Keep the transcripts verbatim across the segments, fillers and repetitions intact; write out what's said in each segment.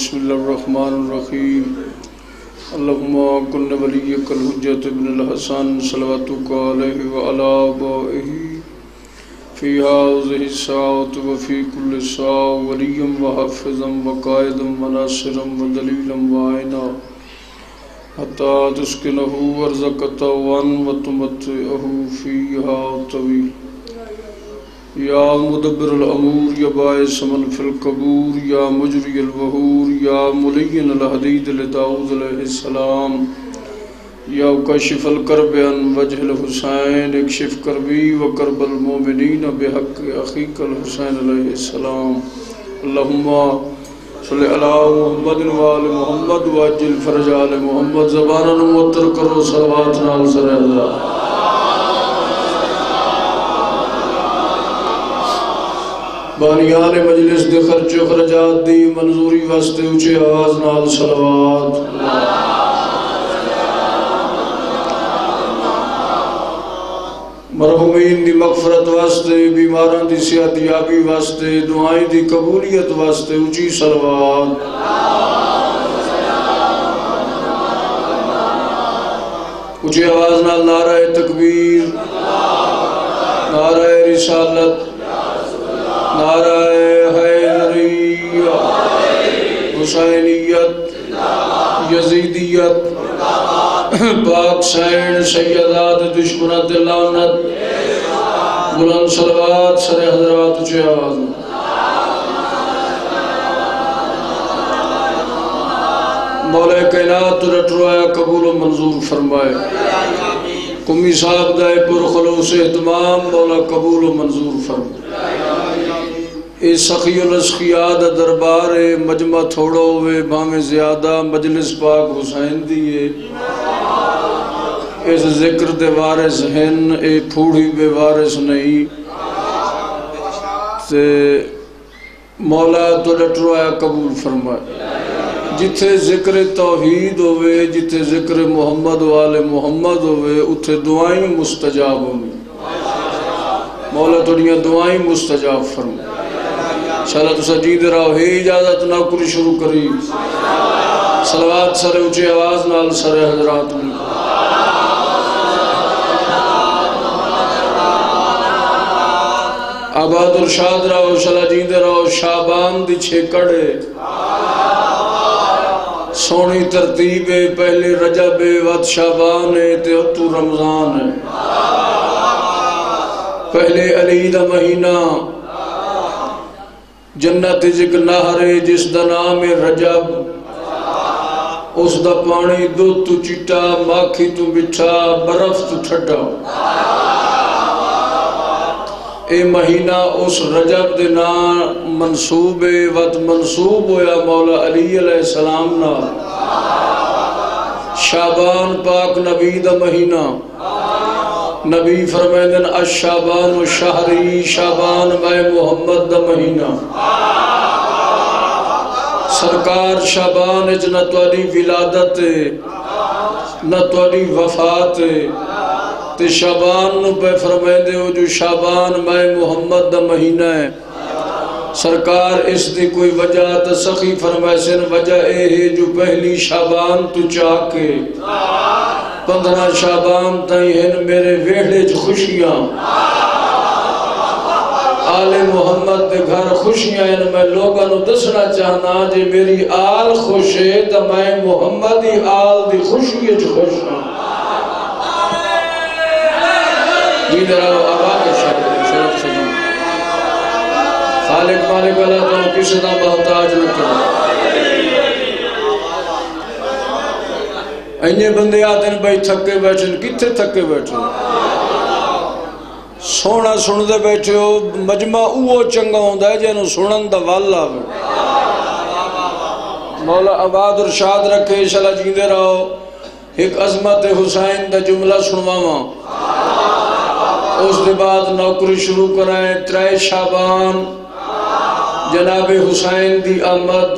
بسم اللہ الرحمن الرحیم اللہم کن ولیک الحجت ابن الحسن صلواتک علیہ وعلا آبائہ فی هذه الساعة وفی کل ساعة ولیا وحافظا وقائدا وناصرا ودلیلا وعینا حتی تسکنہ ارضک طوعا وتمتعہ فیہا طویل یا مدبر الامور یا باعث من فی القبور یا مجری الوحور یا ملین الحدید لداؤد علیہ السلام یا کشف الکرب عن وجہ الحسین اکشف کربی و کرب المومنین بحق اخیق الحسین علیہ السلام اللہم صلی اللہ محمد و آل محمد واجل فرج آل محمد زبانا موتر کرو صلوات نال سر اللہ بانیان مجلس دے خرچ و خرجات دی منظوری واسطے اچھے آواز نال صلوات مرحومین دی مغفرت واسطے بیماران دی صحت یابی واسطے دعائیں دی قبولیت واسطے اچھی صلوات اچھے آواز نال نعرہ تکبیر نعرہ رسالت نعرہ حیدریہ حسینیت یزیدیت پاک سین سیدات دشمنات لعنت بلند صلوات سر حضرات اچھے آواز مولا کائنات رٹ رویا قبول و منظور فرمائے قمی صاحب دائے پر خلوص اہتمام مولا قبول و منظور فرمائے اے سخی الاسخیاد دربار مجمع تھوڑا ہوئے بامے زیادہ مجلس پاک حسین دیئے اس ذکر دے وارث ہن اے پھوڑی بے وارث نہیں تے مولا تو لٹروایا قبول فرمائے جتھے ذکر توحید ہوئے جتھے ذکر محمد والے محمد ہوئے اتھے دعائیں مستجاب ہوئے مولا توڑیاں دعائیں مستجاب فرمائے انشاءاللہ تو سجید رہو ہے اجازت نہ کری شروع کری صلوات سر اچھے آواز نال سر حضرات میں آباد ارشاد رہو انشاءاللہ جیند رہو شابان دی چھکڑے سونی ترتیب پہلے رجب وقت شابان تے اتو رمضان پہلے علی دا مہینہ جنت جگ نہر جس دا نام رجب اس دا پانی دو تو چٹا ماکھی تو مٹھا برف تو ٹھڈا اے مہینہ اس رجب دے نام منصوب وقت منصوب ہویا مولا علی علیہ السلام نا شابان پاک نبی دا مہینہ نبی فرمیدن الشابان و شہری شابان میں محمد دا مہینہ سرکار شابان اچ نہ توالی ولادت نہ توالی وفات تے شابان نو پہ فرمیدے ہو جو شابان میں محمد دا مہینہ ہے سرکار اس دی کوئی وجہ تسخی فرمیسن وجہ اے ہے جو پہلی شابان تو چاہ کے پندرہ شابان تائیں ہن میرے ویڑے جو خوشیاں آل محمد دے گھر خوشیاں ہیں میں لوگاں نو دسنا چاہنا جے میری آل خوش ہے تو میں محمدی آل دی خوشی جو خوش ہوں جی دراؤ آباد شرف شرف سجن خالق مالک اللہ تو کسی دا محتاج نکر اینجے بندے آتے ہیں بھائی تھکے بیٹھے کتھے تھکے بیٹھے سونا سن دے بیٹھے ہو مجمع اوہ چنگا ہوندہ ہے جنہوں سنن دا والا مولا آباد ارشاد رکھے انشاءاللہ جیندے رہو ایک عظمت حسین دا جملہ سنواما اس دے بعد نوکری شروع کرائیں ترائے شابان جناب حسین دی آمد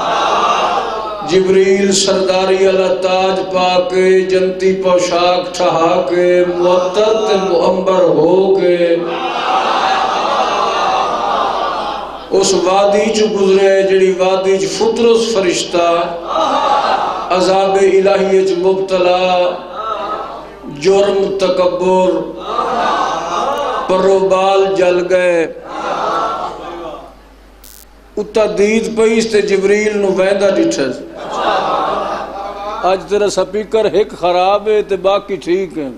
جبریل سرداری اللہ تاج پاکے جنتی پوشاک ٹھہا کے معطر معمبر ہو کے اس وادی چ گزرے جڑی وادی چ فطرس فرشتہ عذاب الہی چ مبتلا، جرم تکبر پرو بال جل گئے، اتا دید پیس تے جبریل نو ویندہ ڈٹھس، آج تیرا سپیکر ایک خراب ہے تے باقی ٹھیک ہے۔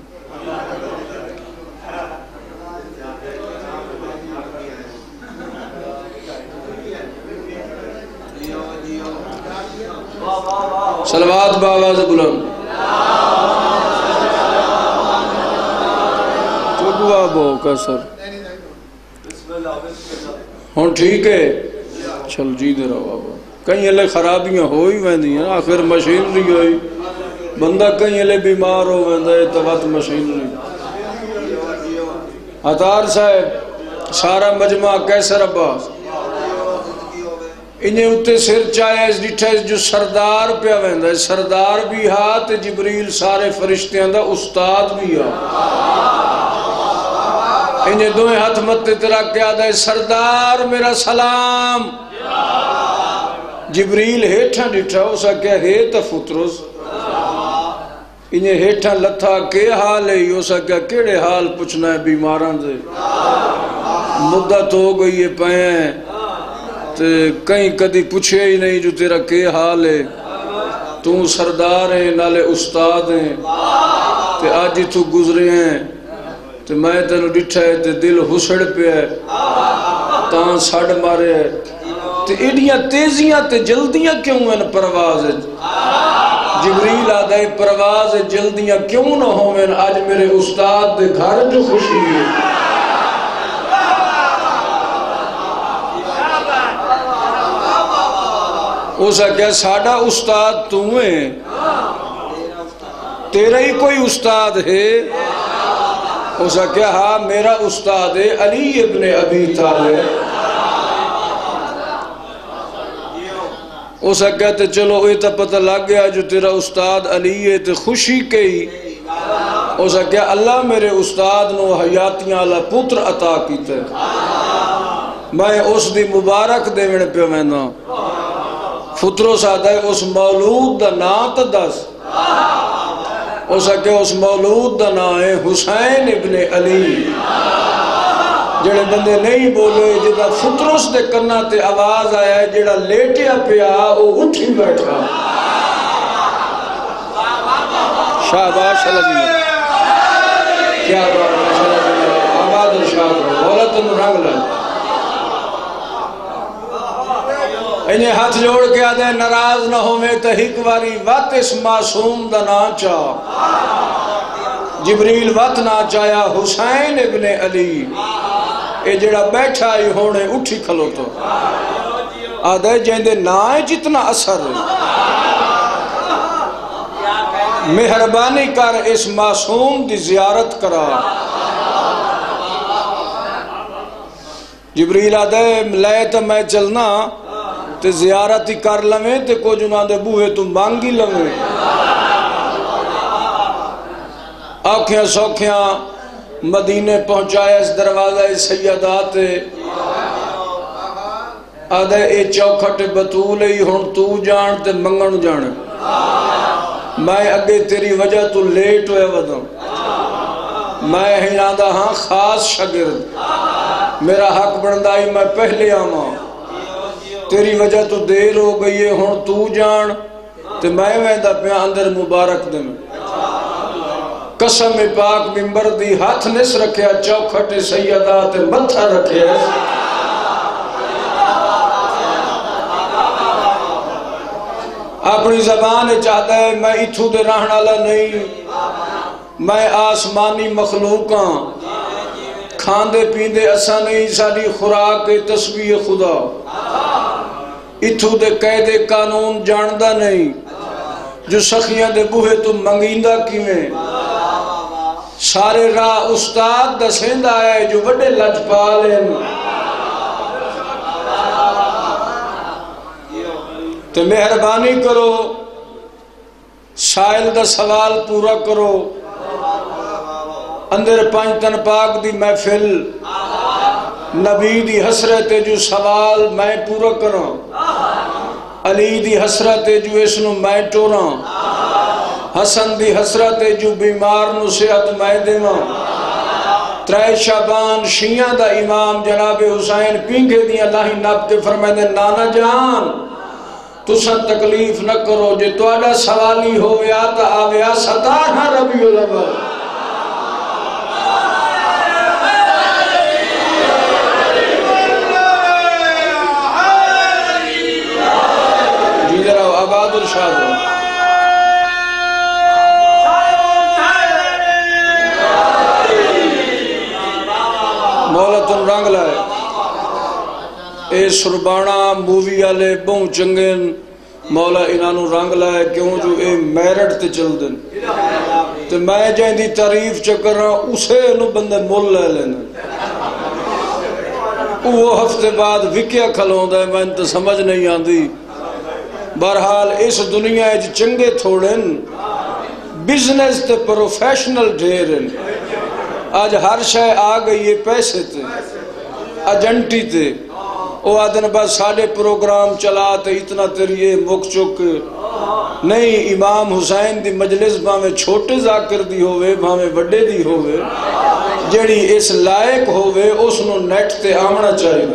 صلوات باواز بلند تو دعا بہو کسر ہون ٹھیک ہے، چل جی دے رہا بابا۔ کہیں اللہ خرابیاں ہوئی ویندی ہیں، آخر مشینری ہوئی، بندہ کہیں اللہ بیمار ہو ویندہ ہے تو وقت مشینری۔ عطار صاحب سارا مجمع کیسر عباس انہیں اتے سر چاہے اس ڈٹھا جو سردار پہ ویندہ ہے، سردار بھی ہاتھ جبریل سارے فرشتے اندہ استاد بھی ہاتھ، انہیں دوئے ہاتھ مت تیرا کیا دے سردار میرا سلام، جبریل ہیٹھا ڈٹھا اسا کیا ہے تا فطرس، انہیں ہیٹھا لتھا کے حال ہے اسا کیا کیڑے حال پوچھنا ہے بیماران دے، مدت ہو گئی ہے پہیں تے کہیں کدی پوچھے ہی نہیں جو تیرا کے حال ہے، تو سردار ہیں نالے استاد ہیں تے آج ہی تو گزرے ہیں تے میں تینو ڈٹھا ہے تے دل حسڑ پہ ہے تاں سڑ مارے ہے تے ایڈیاں تیزیاں تے جلدیاں کیوں ہیں پرواز ہے، جبریل آدھے پرواز جلدیاں کیوں نہ ہوئے آج میرے استاد دے گھر جو خوشی ہے۔ اسا کیا ساڑھا استاد تمہیں تیرا ہی کوئی استاد ہے، اسا کیا ہاں میرا استاد ہے علی ابن ابی طالب، اسا کہتے چلو یہ تو پتہ لگ گیا جو تیرا استاد علی ہے تو خوشی کئی، اسا کیا اللہ میرے استاد نو حیاتیاں اللہ پتر عطا کیتے، میں اس دی مبارک دے میں پہ میں فطرو سادہ ہے اس مولود دا نام تا دس، اسا کہ اس مولود دا نام ہے حسین ابن علی، جڑے بندے نہیں بولے جدہ فطرس دے کرنا تے آواز آیا ہے جڑا لیٹیا پیا وہ اٹھی بیٹھا، شاہباز اللہ جی کیا بات ہے شاہباز اللہ آباد شاہباز بولتن رنگ لائے، انہیں ہاتھ جوڑ کے آدھے ناراض نہ ہو میں تحیق واری وات اس معصوم دا نا چاہ، جبریل وات نا چاہیا حسین ابن علی، اے جڑا بیٹھا ہی ہونے اٹھی کھلو تو آدھے جیندے نائے جتنا اثر ہے، مہربانی کر اس معصوم دی زیارت کرا، جبریل آدھے لے تو میں چلنا تے زیارتی کر لمیں تے کو جنہاں دے بوہے تو مانگی لمیں، آنکھیں سوکھیاں مدینے پہنچایا اس دروازہ سیدات آدھے اے چوکھٹ بطول ہی ہون تو جان تے منگن جان، میں اگے تیری وجہ تو لیٹ ہوئے ودوں، میں ہی آدھا ہاں خاص شگرد میرا حق بندائی میں پہلے آماں، تیری وجہ تو دیر ہو گئی ہے ہون تو جان تے میں ویندہ پہ اندر مبارک دے میں، قسم پاک ممبر دی ہاتھ نس رکھیا چوکھٹ سیدات متھا رکھیا، اپنی زبان چاہتا ہے میں اتھو دے رہنا لا نہیں، میں آسمانی مخلوقاں کھاندے پیندے اسا نہیں، ساری خوراک تسبیح خدا، اتھو دے قیدے قانون جاندہ نہیں، جو سخیاں دے بوہے تو منگیندہ کیویں، سارے راہ استاد دسیندہ ہے جو بڑے لج پالیں، تو مہربانی کرو سائل دا سوال پورا کرو، اندر پانچ تن پاک دی محفل نبی دی حسرت جو سوال میں پورا کراں، علی دی حسرت جو اس نو میں ٹوراں، حسن دی حسرت جو بیمار نو صحت میں دیواں، ترے شعبان شیعہ دا امام جناب حسین پینگے دیاں لاہی نب تے فرمائے دے نانا جان تساں تکلیف نہ کرو، جے تواڈا سوالی ہویا تا آویا ستارہ ربیع الاول۔ جی ذرا آباد ارشاد ہو۔ مولا تن رنگ لائے اے سربانہ مووی آلے بہن چنگن مولا انہوں رنگ لائے کیوں جو اے میرٹ تے چل دن تے میں جائیں دی تعریف چکر رہا اسے انہوں بندے مول لے لینا وہ ہفتے بعد وکیا کھلوں دے میں انتا سمجھ نہیں آندی۔ بہرحال اس دنیا اج چنگے تھوڑن بزنس تے پروفیشنل ڈھیرن، آج ہر شے آ گئی ہے پیسے تے ایجنٹی تے، او آدن بس ساڑھے پروگرام چلا تے اتنا تیریے مک چک نہیں۔ امام حسین دی مجلس بھامے چھوٹے ذاکر دی ہوئے بھامے بڑے دی ہوئے، جڑی اس لائق ہوئے اس نو نیٹ تے آمنا چاہیے۔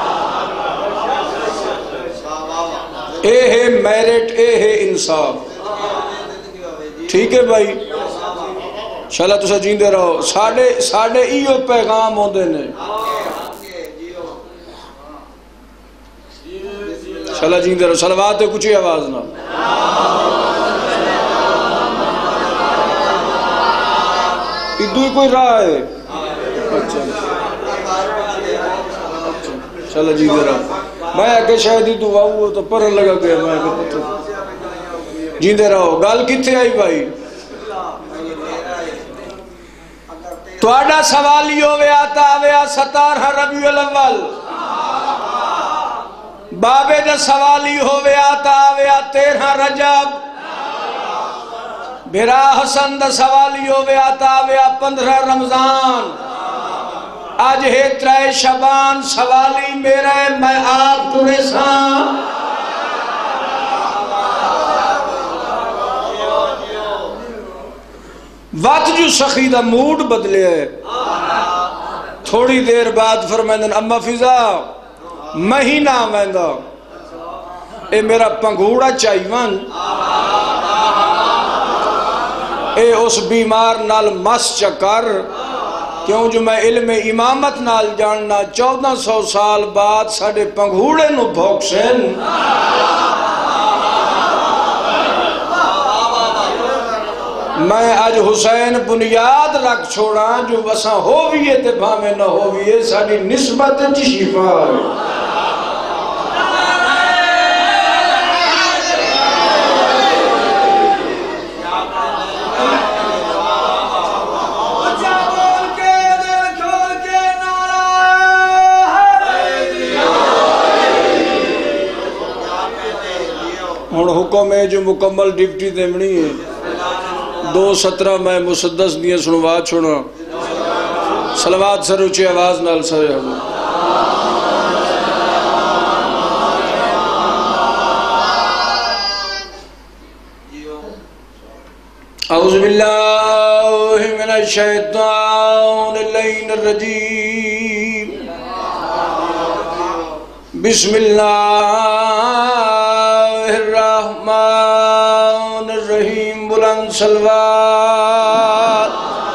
اے ہے میرٹ، اے ہے انصاف، ٹھیک ہے بھائی؟ شاءاللہ تو سا جیندے رہو، ساڑھے ساڑھے ایو پیغام ہوندے نے۔ شاءاللہ جیندے رہو، صلوات کچھ ہی آواز نہ۔ ادھو ہی کوئی راہ ہے؟ اچھا شاءاللہ جیندے رہو۔ میں آگے شاید ہی دعا ہوا تو پرن لگا گیا میں آگے پتہ جیندے رہو۔ گال کتھے آئی بھائی؟ تواڈا سوالی ہوئے آتا آویا ستارہ ربیع الاول، بابے دا سوالی ہوئے آتا آویا تیرہ رجب، بھرا حسن دا سوالی ہوئے آتا آویا پندرہ رمضان، آج ہے ترے شبان سوالی میرے میں آپ ترے ساں۔ وقت جو سخی دا موڈ بدلے ہے، تھوڑی دیر بعد فرمائندن اما فضا مہینہ آمائندہ اے میرا پنگوڑا چاہیوان اے اس بیمار نال مس چکر کیوں جو میں علم امامت نال جاننا چودہ سو سال بعد ساڑھے پنگوڑے نو بھوکسن۔ میں آج حسین بنیاد رکھ چھوڑا جو وسا ہوئیے تے بھامے نہ ہوئیے ساڑھی نسبت جی شفا ہے۔ ہون حکم ہے جو مکمل ڈپٹی دیمنی ہے، دو سترہ میں مسدس دیئے سنوات چھوڑا، صلوات سر اچھی آواز نال سر حضور۔ اعوذ باللہ من الشیطان اللعین الرجیم، بسم اللہ الرحمن الرحیم، بلند صلوات۔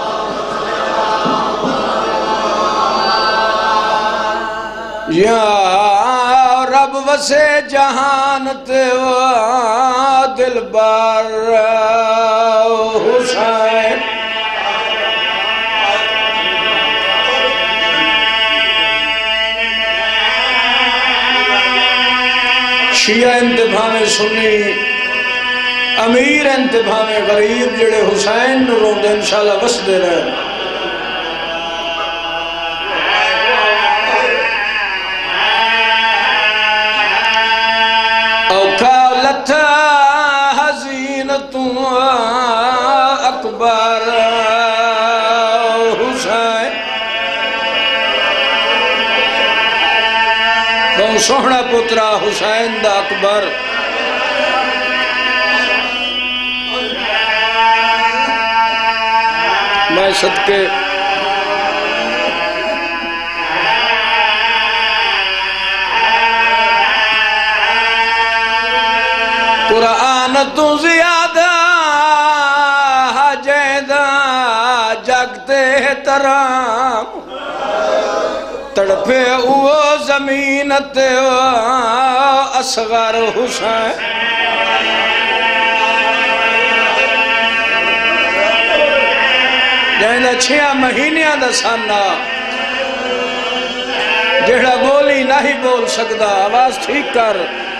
یا رب وسے جہان تے دل بار حسین، شیعہ انتباہ میں سنی امیر انتباہ میں غریب جڑے حسین نو روندے انشاءاللہ بس دے رہے۔ اوکالت حزینت اکبر حسین، سوہنا پترا حسین دا اکبر میں صدقے قرآن تو زیادہ جیدہ جگتے ترام تڑپے وہ زمین تے اصغر حسین جیدہ چھیاں مہینیاں دا سانا جیڑا بولی نہیں بول سکدا آواز ٹھیک کر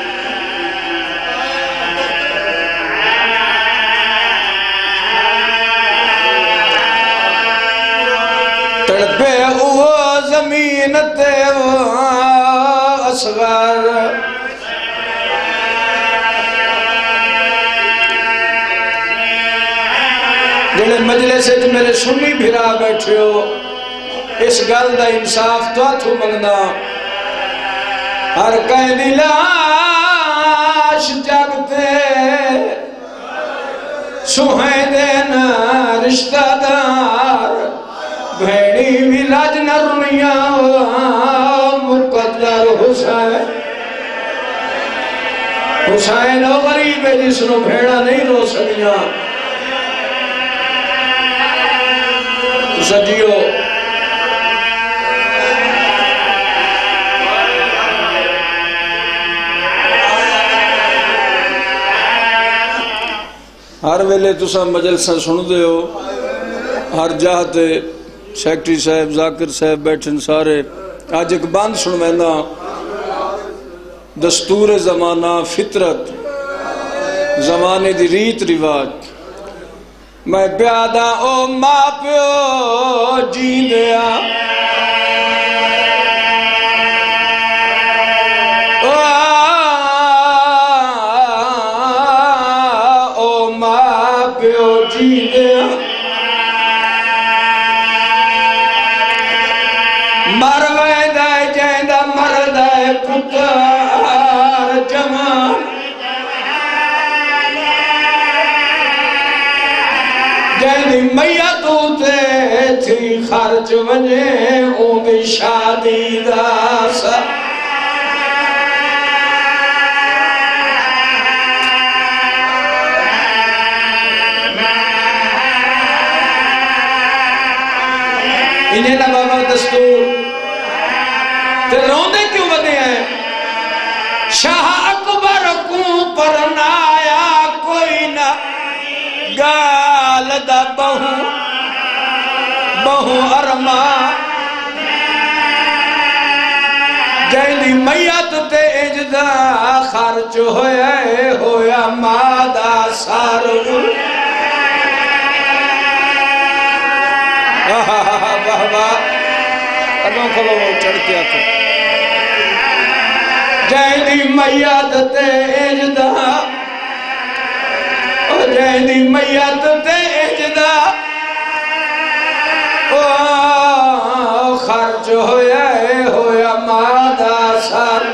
تڑپے وہ زمین تے اصغر جڑے مجلس سے میرے سنی بھرا بیٹھے ہو اس گل دا انصاف تو ہاتھوں منگنا ہر قیدی لاش جگتے سہیدین رشتہ دار بھیڑی ویلاج نرمیاں مقدر حسین حسین او غریب ہے جس نو بھیڑا نہیں رو سکیاں سجیو ہر ویلے تسا مجلساں سن دے ہو ہر جاہتے سیکٹری صاحب ذاکر صاحب بیٹھن سارے آج ایک باند سن مینا دستور زمانہ فطرت زمانے دی ریت رواج میں پیادہ او ماں پیو جین دیا او ماں پیو جین دیا مروے دائے جیندہ مردائے پتر جمان جیندی میتو تے تھی خرچ ونجے اون دی شادی دا سا انہیں نہ بابا دستور تے روندے کیوں بدے ہیں شاہ اکبر کو پرنایا کوئی نہ گال دا بہو بہو ارما جیلی میت تے اجدہ خرچ ہویا ہویا مادہ سارو واہ واہ اگوں کھلو وہ چڑھتے آتے جیلی میت تے اجدہ جیلی میت تے اجدہ خرچ ہویا ہویا مادہ سار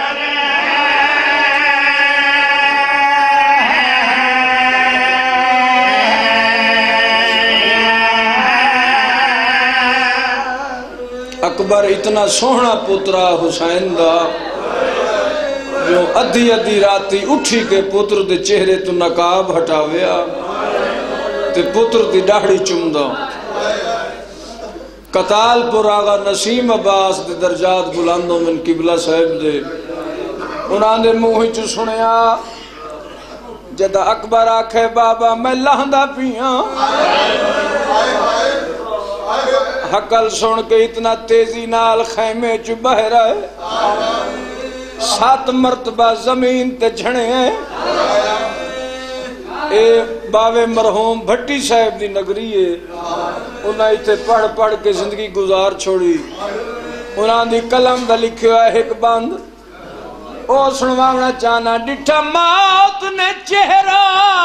اکبر اتنا سوہنا پترا حسین دا جو ادھی ادھی راتی اٹھی کے پتر دے چہرے تو نقاب ہٹاویا تے پتر دی ڈاڑی چمدہ قتال پر آغا نسیم عباس دے درجات بلندوں من قبلہ صاحب دے انہاں دے موہی چو سنیا جدہ اکبر آکھے بابا میں لہندہ پیاں حقل سن کے اتنا تیزی نال خیمے چو بہ رہے سات مرتبہ زمین تے جھڑے ہیں اے باوے مرحوم بھٹی صاحب دی نگری ہے انہاں ایتے پڑھ پڑھ کے زندگی گزار چھوڑی انہاں دی قلم دا لکھیا ہے ایک بند او سنوانا چاہنا ڈٹھا موت نے چہرہ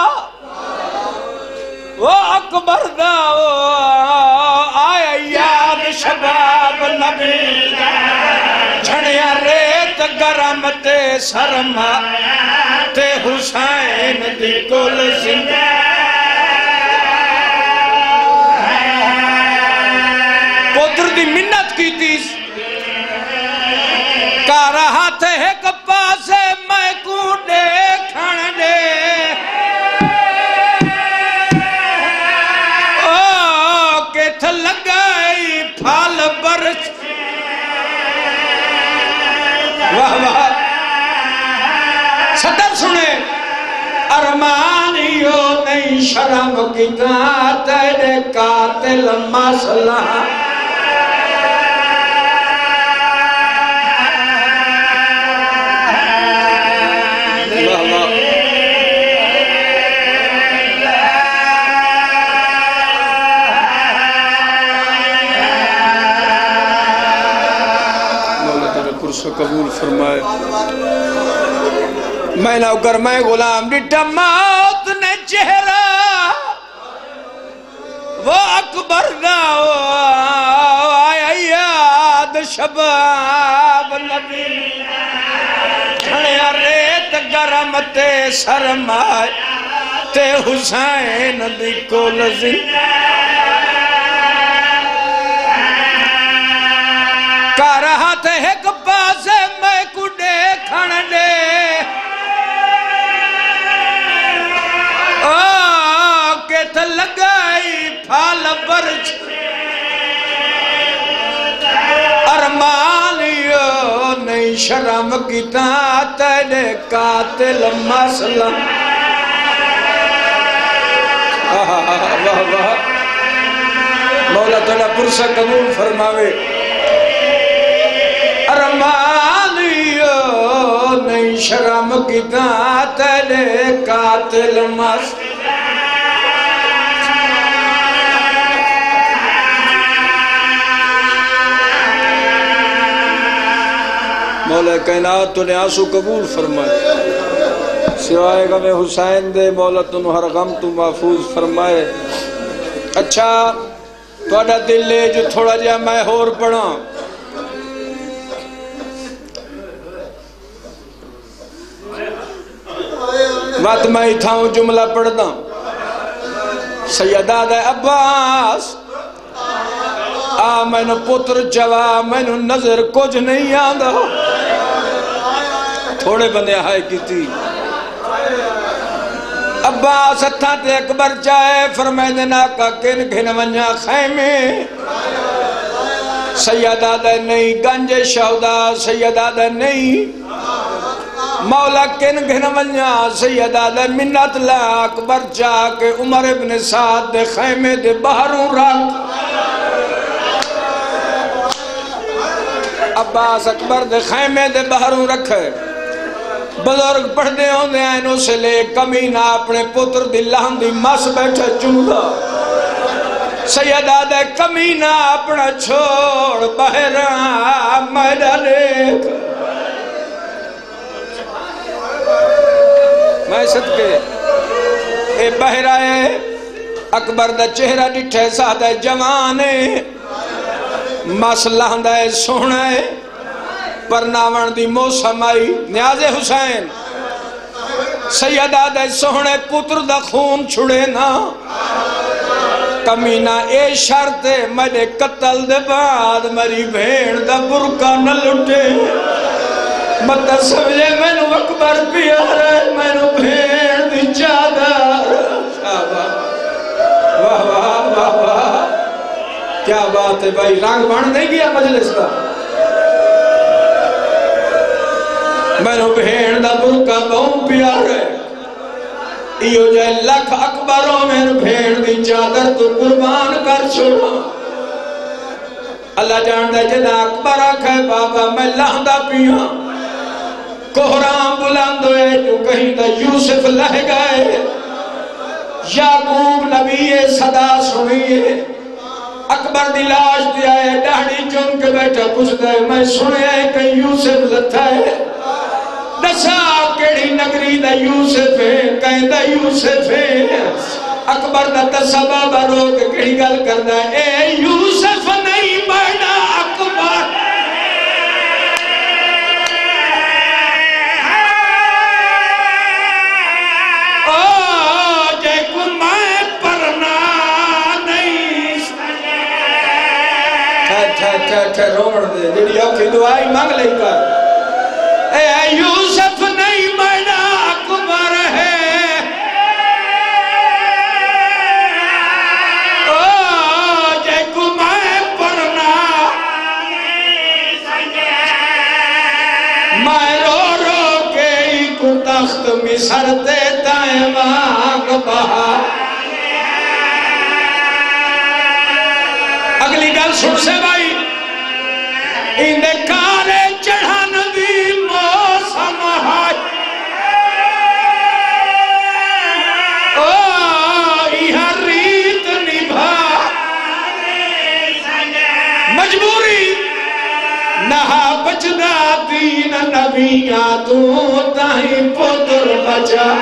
وہ اکبر دا آیا یاد شباب نبی جھڑیا ریت گرہ گرم تے سرمایا تے حسین دی کول زندہ پتر دی منت کی تیس کا رہا تھے ایک پاسے میں کو دیکھن دے او کتھ لگائی پھال برچ واہ واہ صدر سنے ارمانیو نہیں شرم کی تیرے قاتل مسئلہ قبول فرمائے میں نہ اگر میں غلام ڈٹا موت نے چہرہ وہ اکبر دا آیا یاد شباب نبی کھڑیا ریت گرم تے سرمائے تے حسین دی کول زندہ کا رہا تے ایک پاسے میں کو دیکھن دے او کت لگائی پھال برچ ارمانیو نہیں شرم کیتا تیرے قاتل مسئلہ واہ واہ مولا تعالیٰ پرسہ قبول فرماوے ارمانیو نہیں شرم کیتا تیرے قاتل مست مولا کائنات تو نے آنسو قبول فرمائے سوائے غم حسین دے مولا تو ہر غم تو محفوظ فرمائے اچھا توڑا دل لے جو تھوڑا جا میں ہور پڑھا بات میں ہی تھا ہوں جملہ پڑھتا سیدہ دے عباس آ میں نے پتر جوا میں نے نظر کچھ نہیں آندھا تھوڑے بندے آئے کی تھی عباس اتھا تے اکبر جائے فرمائے دینا کا کن گھن ونجا خیمے سیدہ دے نہیں گنج شہدہ سیدہ دے نہیں مولا کن گھن ونجا سیدہ دے منت لا اکبر جا کے عمر ابن سعد دے خیمے دے باہروں رکھ عباس اکبر دے خیمے دے باہروں رکھے بزرگ پڑھ دے ہوں دے آئینوں سے لے کمینہ اپنے پتر دی لہن دی مس بیٹھے چونگا سیدہ دے کمینہ اپنا چھوڑ بہران میڈا دیکھ میں صدقے اے بہرائے اکبر دا چہرہ ڈٹھے سادہ جوانے مس لہن دے سونے پرناون دی موسم آئی نیاز حسین سیدہ دے سونے پتر دا خون چھڑے نا کمینہ اے شرط میرے قتل دے بعد میری بھیڑ دا برکہ نہ لٹے مت سمجھے میں نو اکبر پیارے میں نو بھیڑ دی چادر واہ واہ واہ واہ کیا بات ہے بھائی رنگ بڑھ نہیں گیا مجلس کا میں نو بھیڑ دا برکہ بہوں پیارے ایو جائے لکھ اکبروں میں نو بھیڑ دی چادر تو قربان کر چھوڑا اللہ جاندہ جدہ اکبر آکھے بابا میں لہندہ پیاں کوہرام بلند ہوئے جو کہیں دا یوسف لہ گئے یعقوب نبی صدا سنیے اکبر دی لاش دیا ہے ڈاڑی چون کے بیٹھا کچھ دے میں سنے ہیں کہ یوسف لتھا ہے دسا کیڑی نگری دا یوسف ہے کہیں دا یوسف ہے اکبر دا دسا بابا رو کے کیڑی گل کردا ہے اے یوسف نہیں بڑا اکبر جے کو میں پرنا نہیں ٹھہر ٹھہر ٹھہر ٹھہر روڑ دے جڑی اوکھی دعائی مانگ لئی کر اے یوسف نہیں میرا اکبر ہے او جے کو میں پرنا میں رو رو کے ہی کو تخت مصر دیتا ہے مانگ بہا اگلی گل سن سے بھائی اندے کارے چڑھن دی موسم ہے او یہ ریت نبھا مجبوری نہا بچدا دین نبیاں تو تاہیں پتر بچا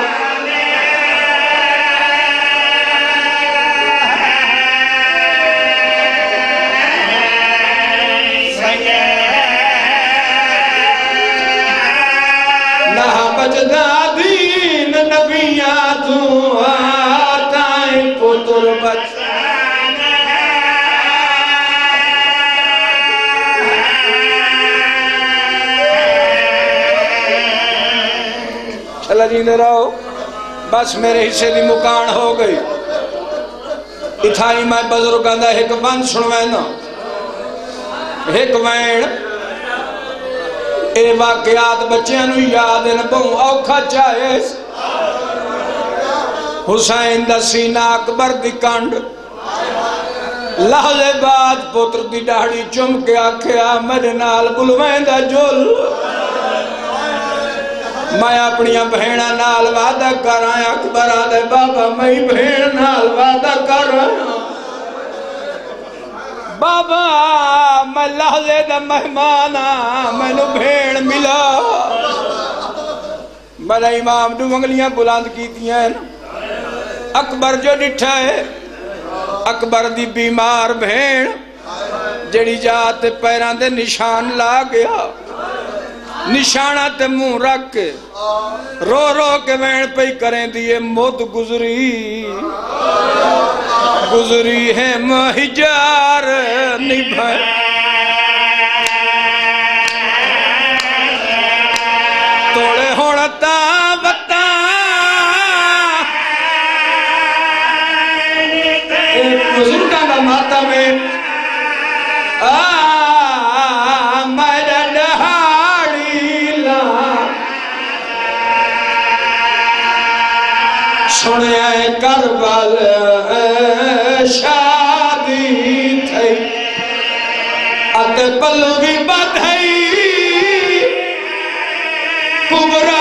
بچدا دین نبیاں تو آتائیں پتر بچانا چلا جیندے رہو بس میرے حصے دی مکان ہو گئی اتھائی میں بزرگاں دا ایک بند سنوینا ایک وین اے واقعات بچیاں نو یاد ان بہوں اوکھا چاہے حسین دا سینہ اکبر دی کنڈ لحظے بعد پتر دی ڈاڑی چم کے آکھیا میرے نال بلوین دا جل میں اپنیاں بہنہ نال وعدہ کر آئیں اکبر آدھے بابا میں بہن نال وعدہ کر آئیں بابا میں لحظے دا مہمانا میں نو بھیڑ ملا میں امام دو انگلیاں بلند کی ہیں اکبر جو ڈٹھا ہے اکبر دی بیمار بھیڑ جڑی جاتے پیران دے نشان لا گیا نشانہ تے منہ رکھ کے رو رو کے وین پہ کریں دیئے موت گزری گزری ہے مہجار نبھائے توڑے ہوڑتا بتا ایک بزرگاں دا ماتا میں میرا ڈہاڑی لا سنے کربل شادی تھئی ات پلوی بدھئی کبرا